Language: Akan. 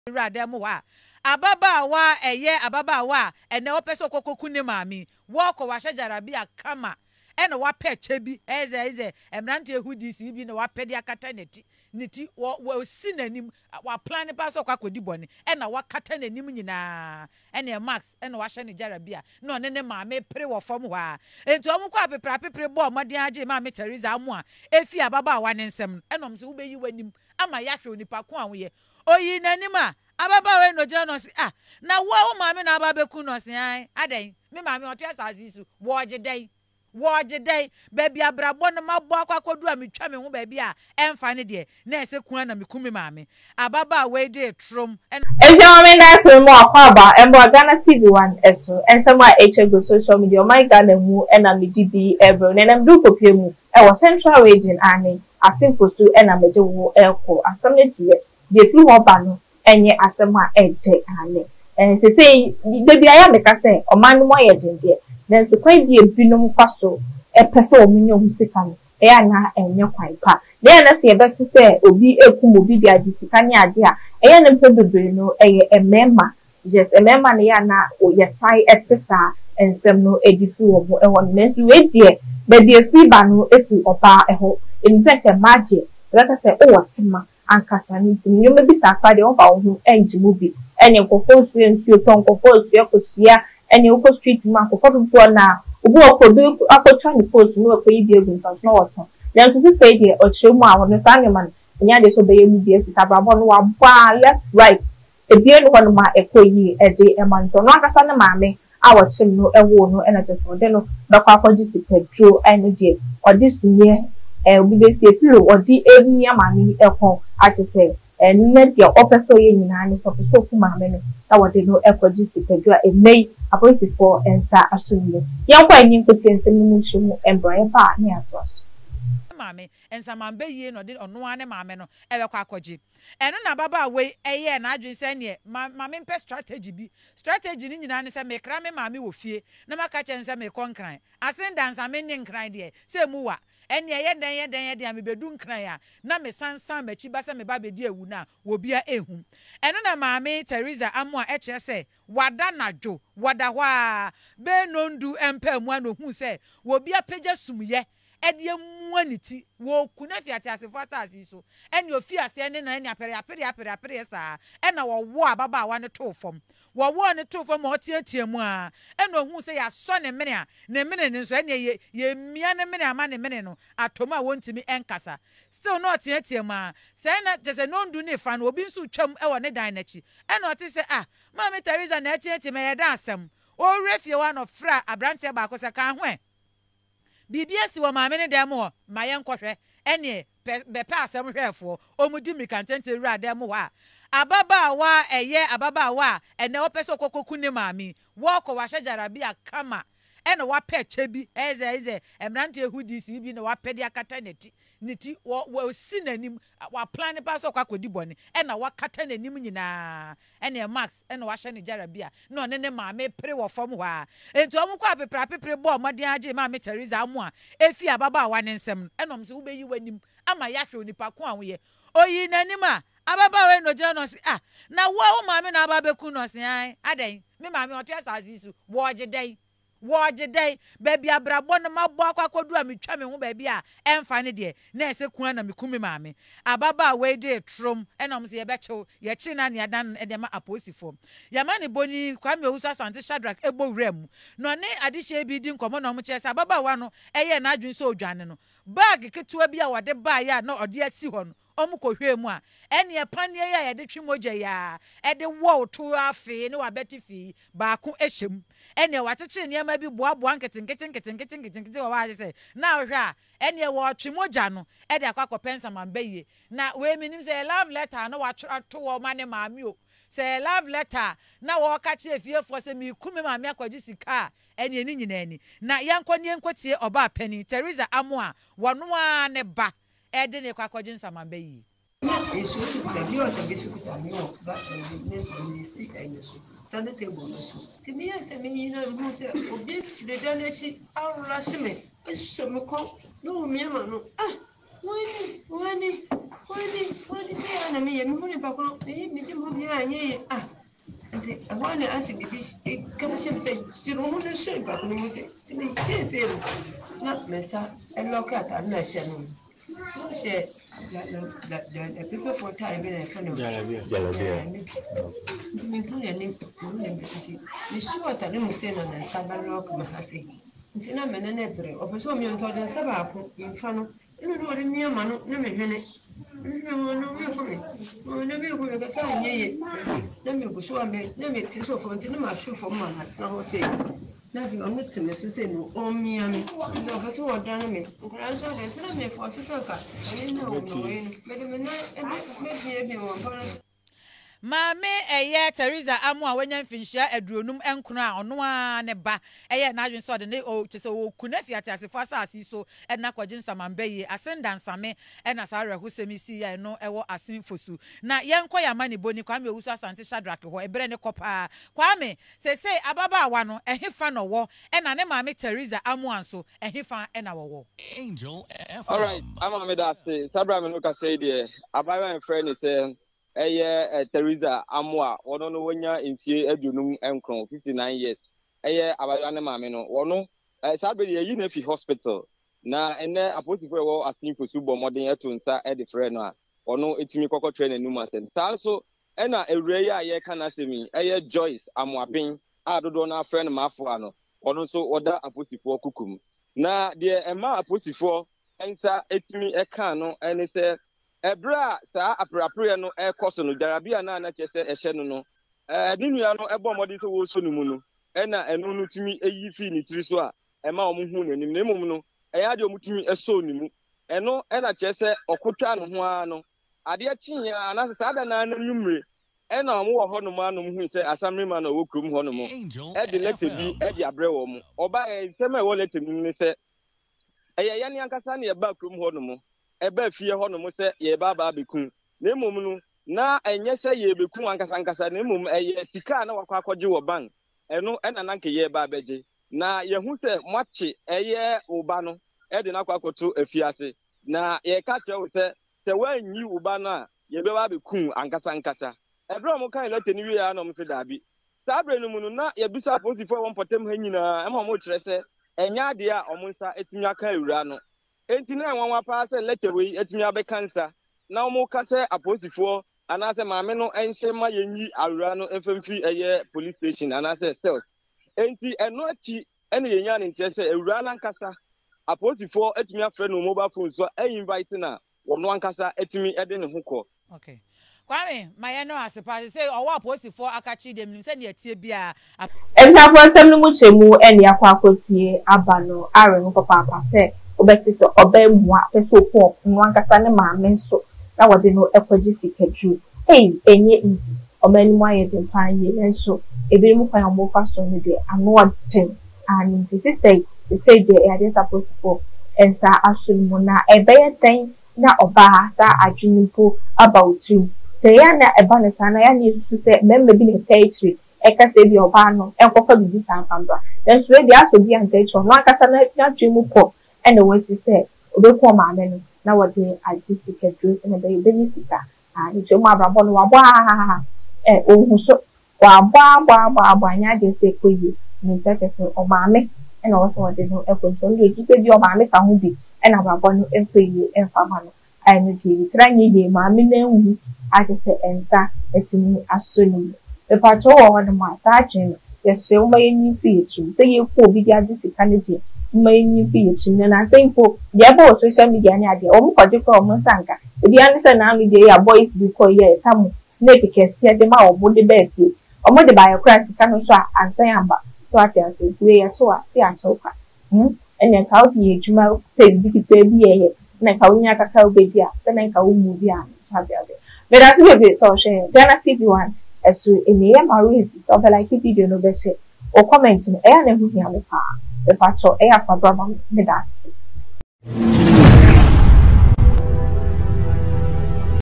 Agradaa mu wa ababa wa eye ababa wa ene opeso kokoku ne maami wo ko wa hyejarabia kama ene wa peche bi eze emrante ehudi si bi ne wa pede akata neti wo si nanim wa plan pa so kwakodi bone ene wa kata nanim nyina ene max ene wa hye ne jarabia no ne maami pre wo fam wa enti omko apepre bo omode age maami Teresa amu a efi ababa wa ne nsem enom se wo beyi wanim ama yahwe onipa ko anwo ye oyi nanim a ababa we no jira no si na wo maami na ababa ku no si an adan me maami ote asase su wo gye baby abrabo no mabo akwakodu a metwa me ho baby a emfa ne de na ese ku na mekumi maami ababa we dey trom Ejawame na se mo akwaba embo Ghana TV1 eso ensema go social media my Ghana mu na medibi ebro na nam du kopie mu e wo central region ani Assin Postu na meje wo elko asam ne de fi ho ba no enye asem a ede ani se sei baby aya meka se o man mo ye dinde then se kwai bi ebinom kwaso e pese o munyo musika no e ana enye kwai pa then na se e beti se obi ekum obi bi adi sika ni ade a e ne mpebebre no e emema yes emema ne ya na o ye tai etisa ensem no edifi wo mo e won nensu we die baby efi ba no efi oba eho in fact e magie like say o watima ankasa ni timi yo mebi sa fa de o ba ho enjimu bi enye nkofo su ensuo ton nkofo su ekosua enye uko street ma nkofo do na obu okodu akotwa ni post no akoyi bi egun sanso na woton then to say dey o chemu a wono sa nyeman nya de so be yemu bi efi sabrabo no wa ba left right e bi enu hono ma ekoyi e de e manto no akasa ne maame a wo chem no ewo no ena jeso de no bakwa akwaji si pedro ene de odi sunye obi be si efiro odi emia maame ekon ate say ne de opeso ye nyina ne so so ku maame no na wode no ekwaji si pedro emei aposifo ensa asumile yankwa enyi nkotie nsem mu nchimu embroye ba ne atos maame ensa mambe yie no de ono ane maame no ebekwa akwaji eno na baba we eye na adwen se ne maame mpe strategy ni nyina ne se mekra me maame wo fie na maka chense me konkran Assin Dansame ne nkran de se muwa ene ye den a me bedu nkran a na me sansan machi ba se me ba bedi ewu na wo bia ehu eno na maame Teresa amu a eche se wada najo wada hwa be nondu empa mu anohu se wo bia peja sumye edie muaniti wo kuna fi atase asase so ene ofi ase ene na ene apere sa ena wo ababa wa ne to fom wo ne to fom o tietie mu a ene ohu se ya so ne mene a ne mene ne so ene ye mia ne mene ama ne mene no atoma wontimi enkasa still no tietie mu a se na jese no ndu ne fa no obi nso twam e wo ne dan na chi ene o te se Mama Teresa na tietie me ye da asem o refie wa no fra abrante ba ko se kan ho Bibia si wo maame ne dem ho ma ye nkohwe ene bepe asem hwefo omudi mikantente Agradaa mu wa ababa wa eye ababa wa ene opeso kokoku ne maami wo ko wa hyejarabia kama ene wa peche bi eze emrante ehudi si bi ne wa pede akata neti wo si nanim wa plan pa so kwakodi bone ene wa kata nanim nyina ene max ene wa hye ne jarabia no ne maame pre wo fam wa enti omko apepre bo omode age maami Teresa amu a efi ababa wa ne nsem enom se wo beyi wanim ama yahwe onipa ko anwo ye oyi nanim a ababa we no jira no si na wo maami na ababa ku no si an adan me maami ote asase su wo gye dai baby abrabo no mabo akwakodu a metwa me ho baby a emfa ne de na ese ku na mekumi maami ababa we dey trom enom se ye bechew ye chi na ne adan e de ma aposifo yamane boni kwame owusu asante Shadrach ebo wrem no ne adehye bi di nkomo no mo chese ababa wa no eye na adwen so odwane no bag ketewa bi a wode ba ya na ode asi ho no omukohwe mu a ene ye panie ya ye de twimoja ya e de wo to afi ne wa beti fi ba ko ehyem ene watete niam bi boaboa nketen wa wa se na hwe a ene wo twimoja no e de akwa pensa man baye na we minim say love letter na wa to wo mane maami o say love letter na wo ka che fiefo se mi kumi maami akwaji sika ene ni nyina ani na yankwatie oba pani Teresa amu a wono a ne ba ede ne kwakwaji nsamamba yi esu kuta bi o tabe su kuta mi o ba ne si enyesu tande table no so ti mi ase mi ni na ru se obi fide da na chi awura shime eso me ko no mi ma no wani say na me me pakon me di mo bi anye ah ante abone asi bibi kasa shemte siro mo no she pakon mo se me she na mesa eloka ta na she no she the people for time be na fano jalabia me fu ya ni me sure ta ni mo se na saba lock ma hase nti na me na na bre o peso mi onto de saba ko mfa no ino no de mi ama no na me hwene no me ko me no me ko ka sa nyeye na me go so ame na me ti so fo nti na ma hwe fo ma na ho se na bi onu ti me so se no o mi ame no ka so odan na me ko ra so de nti na me fo so ka ni na o no me na me bi won pa Mame eye Teresa amu a wanya mfinhia aduonum enkono a ono a ne ba eye na adwen so de ne o chese o kunafi atase fa asase so na kwagye nsamamba yi Assin Dansame na sa arehusemi si ya no ewo asin fosu na yenko ya mani boni Kwame Owusu Asante Shadrack ho ebere ne kopa Kwame sese ababa awa no ehefa no wo na ne mame Teresa amu anso ehefa na wo Angel FM. All right, I'm Amedase. Sabra me no ka say there. Ababa en friend say Teresa Amwa, ono no wonya infie adunum enkron 59 years. Abaya ne maame no. Ono Sabra ye yi na fi hospital. Na ene aposifo wo asin fosu bo modern eto nsa e de frɛ no a. Ono etimi kokɔ train enum asem. Sa so na ewure ya ye kana semi Joyce Amwapin a dodo na frɛ no mafo ano. Ono so oda aposifo kukum. Na de ema aposifo ensa etimi eka no ene sɛ ebra sa aprapre no ekoso no jarabia na chese ehye no no nua no ebo modi so wo so no mu no na enu no timi eyi fi ni tiri so a ema omuhu nanim na emum no eya de omutimi eso ni mu eno na chese okotwa no ho a no ade chinya na sa da na numre na omo wo ho no ma no mu se asamre ma na wo krom ho no mo de lete bi de abre wo mo oba nsem e wo lete mi ni se ya ni ankasa na ye ba krom ho no mo ebe fie ho no mo se ye baba bekun na emom no na enye se ye bekun ankasa na emom eye sika na wakwa akɔgye wo bank eno na nanke ye ba beje na ye hu se mwache eye uba no de na akwakoto afiase na ye ka twa wo se wanyi uba no a ye be ba bekun ankasa ebro mo kan lete ni wi ya no mo se dabi sabre no mu no na ye bisa posifo won potem ha nyina ema mo kyerɛ se enya ade a omonsa etimi aka ewura no enti na enwanwa pa se lechewe etimi abe kansa na omo ka se aposifo anase maame no enhye ma yenyi awura no efemfi eye police station anase cells enti eno achi ene yenya ne ntie se ewura na nkasa aposifo etimi afre no mobile phone so invite na wono ankasa etimi ede ne hokɔ. Okay. Kwame, my no asepa say owo aposifo akachi dem ni se ne atie bia Emsafo nsɛm no mu kyemu ɛne akɔ akɔtie aba no are no papa se obeti se obemua peso ko no ankasa ne maame nso na wode no ekwaji sikadru enye easy omani mu aye den pan ye nso ebe mu kwan mo fa so ne de ano aden and sister they say they are supposed for ensa asulumu na ebe yeten na oba sa adwinimpo about you say ya na eba ne sana ya ne su se membe bi ne territory eka se bi oba no enkofa bi san pamba then so dey aso bi an territory no ankasa na adwinmu ko and the way she said, Obeko Mamma, now what they are just a dress and a baby sister. And it's your mother, Wabwa, who so Wabwa, they say, for you, and such as oh, mammy, and also what they know, to say your mammy can be, and our bonnet and pay you and family. And you try ye, mammy, then I just say, and sir, it's me as soon. The patrol on the massage, yes, so many features, say you poor be the candidate. Many beach and I say for the social media and the own particular Monsanka. If you understand now, media boys before ye come snake can see them out of the bed. Or more by a crash can shot and say amber. So I tell you, we are so I sofa. And then how do you jump say big to be a Nakawinia cacao baby, then I can move ya. But that's a bit so shame. Then I see one as to in the MRE, so like if you don't know, or commenting, and everything on the car. The patrol air for Brabham Medasi.